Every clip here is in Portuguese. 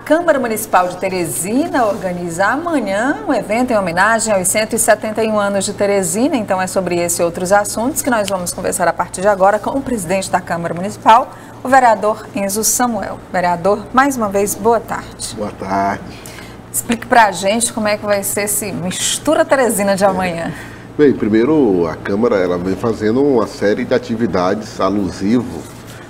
Câmara Municipal de Teresina organiza amanhã um evento em homenagem aos 171 anos de Teresina. Então é sobre esse e outros assuntos que nós vamos conversar a partir de agora com o presidente da Câmara Municipal, o vereador Enzo Samuel. Vereador, mais uma vez, boa tarde. Boa tarde. Explique pra gente como é que vai ser esse Mistura Teresina de amanhã. Bem, primeiro a Câmara ela vem fazendo uma série de atividades alusivo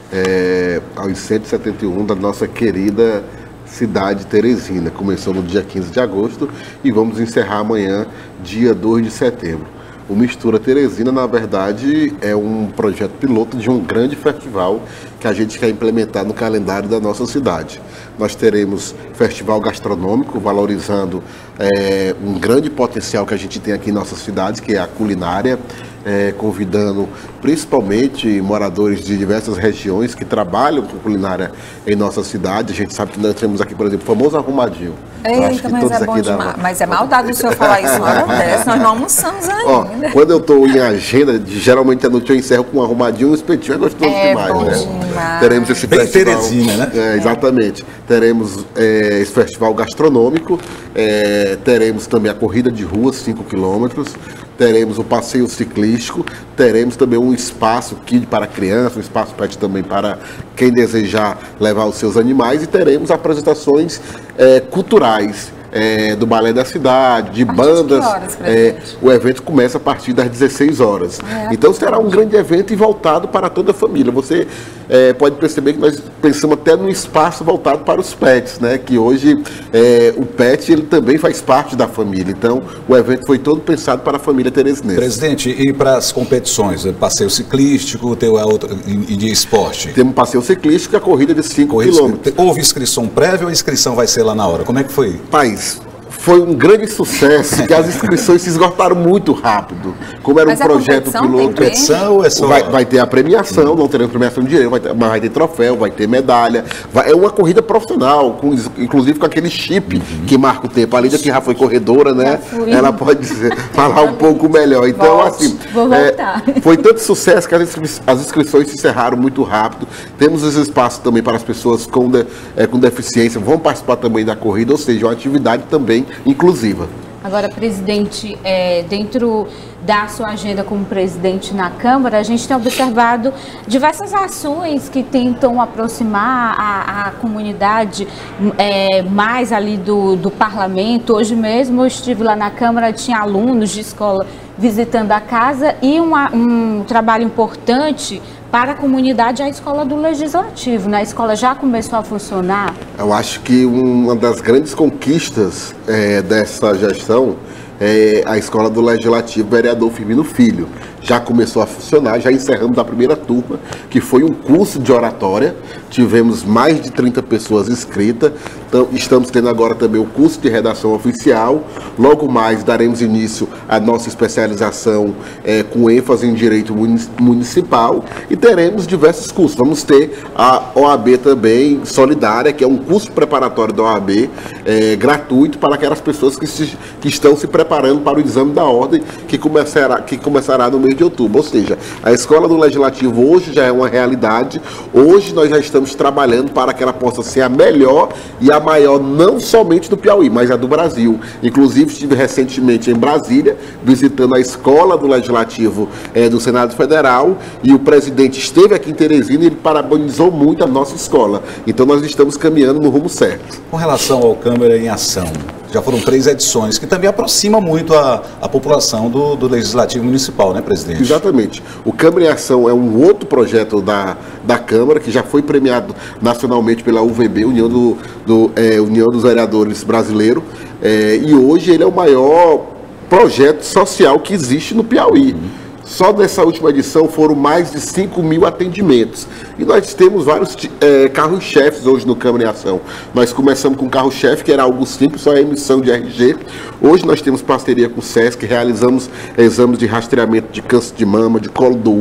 aos 171 da nossa querida cidade Teresina. Começou no dia 15 de agosto e vamos encerrar amanhã, dia 2 de setembro. O Mistura Teresina, na verdade, é um projeto piloto de um grande festival que a gente quer implementar no calendário da nossa cidade. Nós teremos festival gastronômico, valorizando um grande potencial que a gente tem aqui em nossa cidade, que é a culinária, convidando principalmente moradores de diversas regiões que trabalham com culinária em nossa cidade. A gente sabe que nós temos aqui, por exemplo, o famoso arrumadinho. Eita, mas é bom demais. Mas é maldade o senhor falar isso na hora dessa, nós não almoçamos ainda. Ó, quando eu estou em agenda, geralmente à noite eu encerro com um arrumadinho, um espetinho é gostoso demais, bom né? Demais. Teremos esse bem festival, Teresina, né? Exatamente. Teremos esse festival gastronômico, teremos também a corrida de rua, 5 quilômetros, teremos o passeio ciclístico, teremos também um espaço kid para criança, um espaço pet também para quem desejar levar os seus animais, e teremos apresentações culturais. Do Balé da Cidade, de bandas. Que horas, presidente? O evento começa a partir das 16 horas. Então será um grande evento e voltado para toda a família. Você pode perceber que nós pensamos até num espaço voltado para os pets, né? Que hoje o pet ele também faz parte da família. Então o evento foi todo pensado para a família teresinense. Presidente, e para as competições? Passeio ciclístico, e de esporte? Temos um passeio ciclístico e a corrida de 5 quilômetros. Houve inscrição prévia ou a inscrição vai ser lá na hora? Como é que foi? Foi um grande sucesso, que as inscrições se esgotaram muito rápido. Como era um projeto piloto. Competição é só... vai ter a premiação, não teremos premiação de dinheiro, mas vai ter troféu, vai ter medalha. É uma corrida profissional, inclusive com aquele chip que marca o tempo. A Lídia, que já foi corredora, né? Ela pode falar um pouco melhor. Então, Vou voltar. Foi tanto sucesso que as inscrições se encerraram muito rápido. Temos esse espaço também para as pessoas com deficiência, vão participar também da corrida, ou seja, uma atividade também inclusiva. Agora, presidente, dentro da sua agenda como presidente na Câmara, a gente tem observado diversas ações que tentam aproximar a comunidade mais ali do parlamento. Hoje mesmo eu estive lá na Câmara, tinha alunos de escola visitando a casa e um trabalho importante para a comunidade, a escola do Legislativo, né? A escola já começou a funcionar? Eu acho que uma das grandes conquistas dessa gestão é a escola do Legislativo Vereador Firmino Filho. Já começou a funcionar, já encerramos a primeira turma, que foi um curso de oratória. Tivemos mais de 30 pessoas inscritas. Então, estamos tendo agora também o curso de redação oficial. Logo mais daremos início à nossa especialização com ênfase em direito municipal, e teremos diversos cursos. Vamos ter a OAB também solidária, que é um curso preparatório da OAB, gratuito para aquelas pessoas que estão se preparando para o exame da ordem, que começará no mês de outubro. Ou seja, a escola do Legislativo hoje já é uma realidade. Hoje nós já estamos trabalhando para que ela possa ser a melhor e a maior, não somente do Piauí, mas a do Brasil. Inclusive estive recentemente em Brasília, visitando a escola do Legislativo do Senado Federal, e o presidente esteve aqui em Teresina e ele parabenizou muito a nossa escola. Então nós estamos caminhando no rumo certo. Com relação ao Câmara em Ação, já foram 3 edições, que também aproxima muito a população do Legislativo Municipal, né, presidente? Exatamente. O Câmara em Ação é um outro projeto da Câmara, que já foi premiado nacionalmente pela UVB, União dos Vereadores Brasileiro, e hoje ele é o maior projeto social que existe no Piauí. Só nessa última edição foram mais de 5.000 atendimentos. E nós temos vários carros-chefes hoje no Câmara em Ação. Nós começamos com o carro-chefe, que era algo simples, só a emissão de RG. Hoje nós temos parceria com o SESC, realizamos exames de rastreamento de câncer de mama, de colo do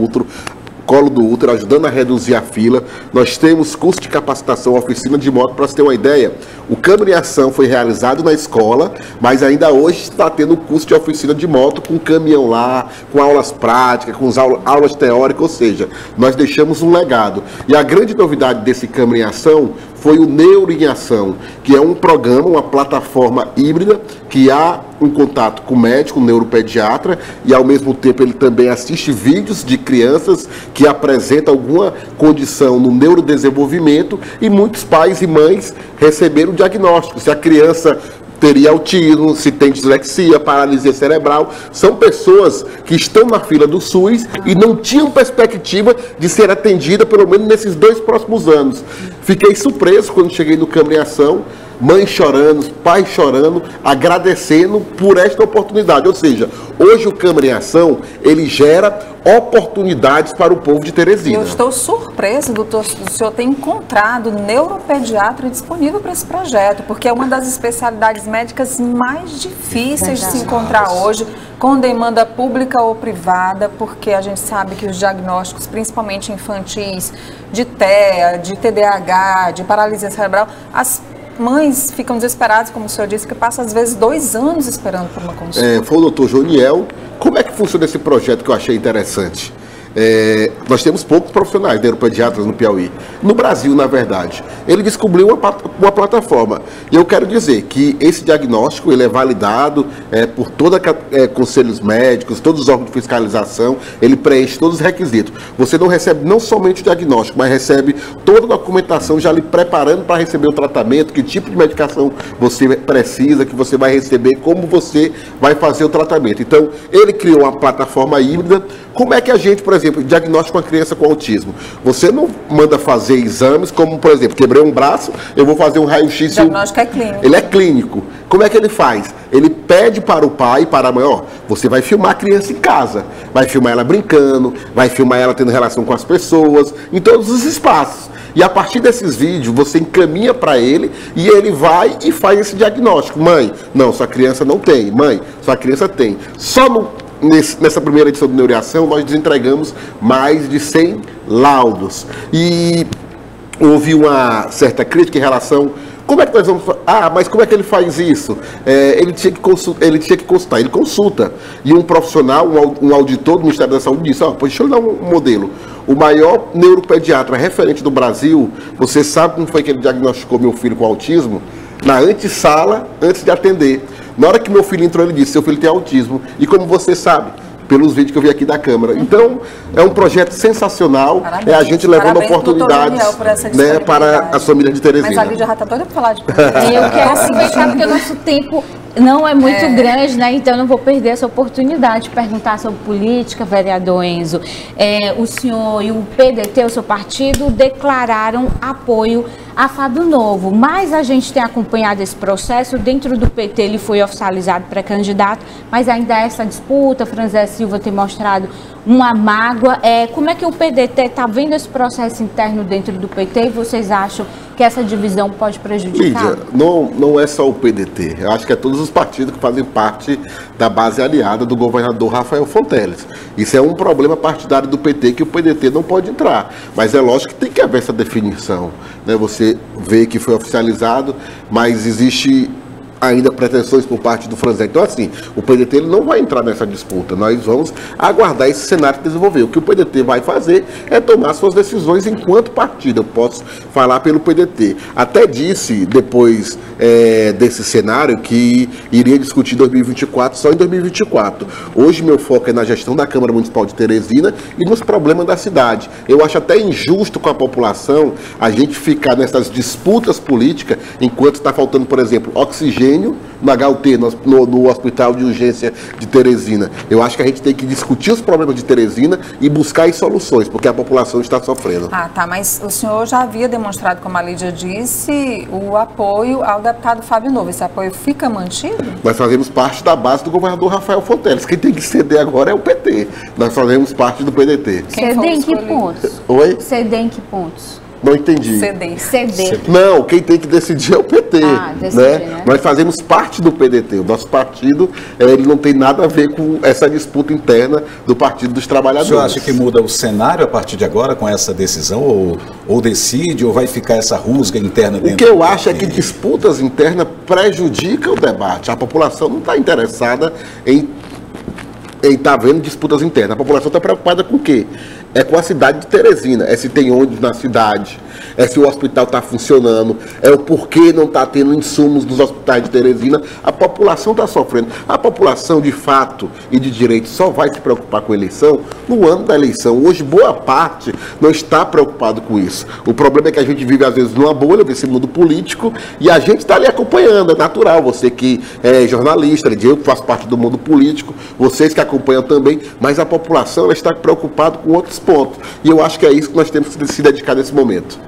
útero, ajudando a reduzir a fila. Nós temos curso de capacitação, oficina de moto. Para você ter uma ideia, o Câmara em Ação foi realizado na escola, mas ainda hoje está tendo curso de oficina de moto, com caminhão lá, com aulas práticas, com aulas teóricas, ou seja, nós deixamos um legado. E a grande novidade desse Câmara em Ação foi o Neuro em Ação, que é um programa, uma plataforma híbrida, que há um contato com o médico, o neuropediatra, e ao mesmo tempo ele também assiste vídeos de crianças que apresentam alguma condição no neurodesenvolvimento, e muitos pais e mães receberam o diagnóstico. Se a criança teria autismo, se tem dislexia, paralisia cerebral. São pessoas que estão na fila do SUS e não tinham perspectiva de ser atendida pelo menos nesses 2 próximos anos. Fiquei surpreso quando cheguei no Câmara em Ação, mães chorando, pais chorando, agradecendo por esta oportunidade. Ou seja, hoje o Câmara em Ação, ele gera oportunidades para o povo de Teresina. Eu estou surpreso do senhor ter encontrado neuropediatra disponível para esse projeto, porque é uma das especialidades médicas mais difíceis de se encontrar hoje, com demanda pública ou privada, porque a gente sabe que os diagnósticos, principalmente infantis, de TEA, de TDAH, de paralisia cerebral, as mães ficam desesperadas, como o senhor disse, que passa às vezes 2 anos esperando por uma consulta. Foi o doutor Joniel. Como é que funciona esse projeto que eu achei interessante? Nós temos poucos profissionais neuropediatras no Piauí. No Brasil, na verdade, ele descobriu uma plataforma. E eu quero dizer que esse diagnóstico ele é validado por todos conselhos médicos, todos os órgãos de fiscalização, ele preenche todos os requisitos. Você não recebe não somente o diagnóstico, mas recebe toda a documentação já lhe preparando para receber o tratamento, que tipo de medicação você precisa, que você vai receber, como você vai fazer o tratamento. Então, ele criou uma plataforma híbrida. Como é que a gente, por exemplo, diagnóstico uma criança com autismo? Você não manda fazer exames como, por exemplo, quebrei um braço, eu vou fazer um raio-x. O diagnóstico é clínico. Ele é clínico. Como é que ele faz? Ele pede para o pai e para a mãe, você vai filmar a criança em casa, vai filmar ela brincando, vai filmar ela tendo relação com as pessoas, em todos os espaços. E a partir desses vídeos, você encaminha para ele e ele vai e faz esse diagnóstico. Mãe, não, sua criança não tem. Mãe, sua criança tem. Nessa primeira edição do Neuroação, nós desentregamos mais de 100 laudos. E houve uma certa crítica em relação... Como é que nós vamos... mas como é que ele faz isso? Ele tinha que consultar. Ele consulta. E um profissional, um auditor do Ministério da Saúde disse, deixa eu dar um modelo. O maior neuropediatra referente do Brasil, você sabe como foi que ele diagnosticou meu filho com autismo? Na antessala, antes de atender. Na hora que meu filho entrou, ele disse, seu filho tem autismo. E como você sabe? Pelos vídeos que eu vi aqui da Câmara. Então, é um projeto sensacional. Parabéns. É a gente levando oportunidades para as famílias de Teresina. Mas a Lídia já está toda para falar de Eu quero aproveitar porque o nosso tempo não é muito grande, né? Então, eu não vou perder essa oportunidade de perguntar sobre política, vereador Enzo. O senhor e o PDT, o seu partido, declararam apoio a Fábio Novo, mas a gente tem acompanhado esse processo. Dentro do PT ele foi oficializado pré-candidato, mas ainda há essa disputa. Franzé Silva tem mostrado uma mágoa. Como é que o PDT está vendo esse processo interno dentro do PT e vocês acham que essa divisão pode prejudicar? Lídia, não é só o PDT, eu acho que é todos os partidos que fazem parte da base aliada do governador Rafael Fonteles. Isso é um problema partidário do PT que o PDT não pode entrar, mas é lógico que tem que haver essa definição, né? Você vê que foi oficializado, mas existe ainda pretensões por parte do Franzé. Então, assim, o PDT ele não vai entrar nessa disputa. Nós vamos aguardar esse cenário desenvolver. O que o PDT vai fazer é tomar suas decisões enquanto partido. Eu posso falar pelo PDT. Até disse, depois desse cenário, que iria discutir 2024 só em 2024. Hoje, meu foco é na gestão da Câmara Municipal de Teresina e nos problemas da cidade. Eu acho até injusto com a população a gente ficar nessas disputas políticas enquanto está faltando, por exemplo, oxigênio no HUT, no Hospital de Urgência de Teresina. Eu acho que a gente tem que discutir os problemas de Teresina e buscar as soluções, porque a população está sofrendo. Mas o senhor já havia demonstrado, como a Lídia disse, o apoio ao deputado Fábio Novo. Esse apoio fica mantido? Nós fazemos parte da base do governador Rafael Fonteles. Quem tem que ceder agora é o PT. Nós fazemos parte do PDT. Ceder em que pontos? Oi? Ceder em que pontos? Não entendi. Ceder. Não, quem tem que decidir é o PT. Né? Nós fazemos parte do PDT. O nosso partido ele não tem nada a ver com essa disputa interna do Partido dos Trabalhadores. O senhor acha que muda o cenário a partir de agora com essa decisão? Ou decide, ou vai ficar essa rusga interna dentro? O que eu acho é que disputas internas prejudicam o debate. A população não está interessada em estar vendo disputas internas. A população está preocupada com o quê? É com a cidade de Teresina, se tem ônibus na cidade, é se o hospital está funcionando, é o porquê não está tendo insumos nos hospitais de Teresina. A população está sofrendo. A população, de fato e de direito, só vai se preocupar com a eleição no ano da eleição. Hoje, boa parte não está preocupado com isso. O problema é que a gente vive, às vezes, numa bolha desse mundo político e a gente está ali acompanhando. É natural. Você que é jornalista, eu que faço parte do mundo político, vocês que acompanham também, mas a população ela está preocupada com outros pontos. E eu acho que é isso que nós temos que se dedicar nesse momento.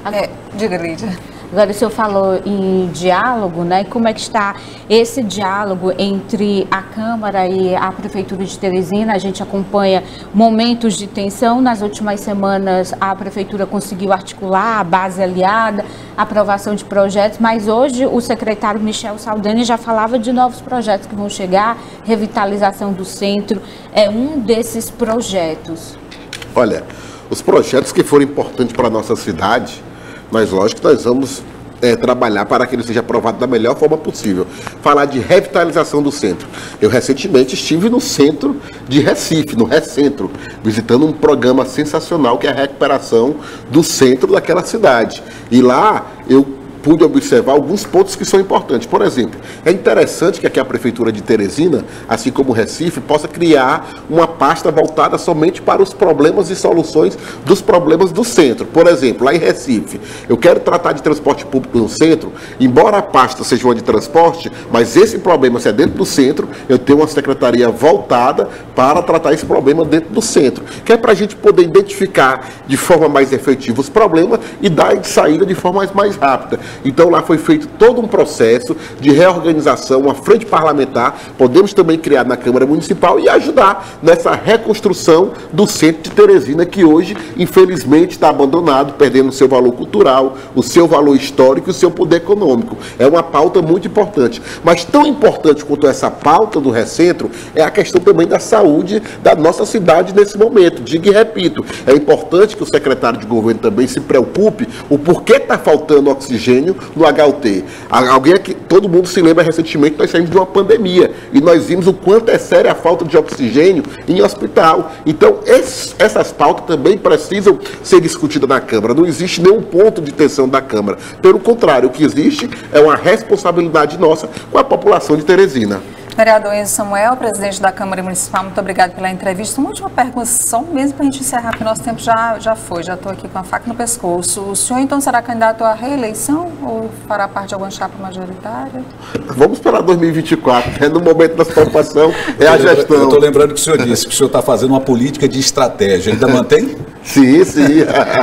Diga, Lídia. Agora, o senhor falou em diálogo, né? Como é que está esse diálogo entre a Câmara e a Prefeitura de Teresina? A gente acompanha momentos de tensão. Nas últimas semanas, a Prefeitura conseguiu articular a base aliada, aprovação de projetos, mas hoje o secretário Michel Saldanha já falava de novos projetos que vão chegar, revitalização do centro. É um desses projetos. Olha, os projetos que foram importantes para a nossa cidade, mas lógico que nós vamos trabalhar para que ele seja aprovado da melhor forma possível. Falar de revitalização do centro. Eu recentemente estive no centro de Recife, no Recentro, visitando um programa sensacional que é a recuperação do centro daquela cidade. E lá eu pude observar alguns pontos que são importantes. Por exemplo, é interessante que aqui a Prefeitura de Teresina, assim como o Recife, possa criar uma pasta voltada somente para os problemas e soluções dos problemas do centro. Por exemplo, lá em Recife, eu quero tratar de transporte público no centro, embora a pasta seja uma de transporte, mas esse problema, se é dentro do centro, eu tenho uma secretaria voltada para tratar esse problema dentro do centro, que é para a gente poder identificar de forma mais efetiva os problemas e dar de saída de forma mais rápida. Então lá foi feito todo um processo de reorganização, uma frente parlamentar, podemos também criar na Câmara Municipal e ajudar nessa reconstrução do centro de Teresina, que hoje, infelizmente, está abandonado, perdendo o seu valor cultural, o seu valor histórico e o seu poder econômico. É uma pauta muito importante. Mas tão importante quanto essa pauta do Recentro é a questão também da saúde da nossa cidade nesse momento. Digo e repito, é importante que o secretário de governo também se preocupe o porquê está faltando oxigênio no HUT. Alguém aqui, todo mundo se lembra recentemente que nós saímos de uma pandemia e nós vimos o quanto é séria a falta de oxigênio em hospital. Então, essas pautas também precisam ser discutidas na Câmara. Não existe nenhum ponto de tensão da Câmara. Pelo contrário, o que existe é uma responsabilidade nossa com a população de Teresina. Vereador Enzo Samuel, presidente da Câmara Municipal, muito obrigado pela entrevista. Uma última pergunta, só mesmo para a gente encerrar, porque o nosso tempo já foi, já estou aqui com a faca no pescoço. O senhor, então, será candidato à reeleição ou fará parte de alguma chapa majoritária? Vamos para 2024, no momento da preocupação, é a gestão. Eu estou lembrando que o senhor disse que o senhor está fazendo uma política de estratégia, ainda mantém? Sim, sim.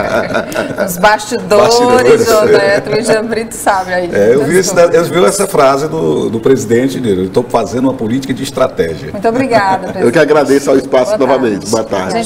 Os bastidores, Roberto, o Jean Brito sabe aí. Eu vi essa frase do presidente dele, eu estou fazendo uma política de estratégia. Muito obrigada, presidente. Eu que agradeço ao espaço novamente. Boa tarde.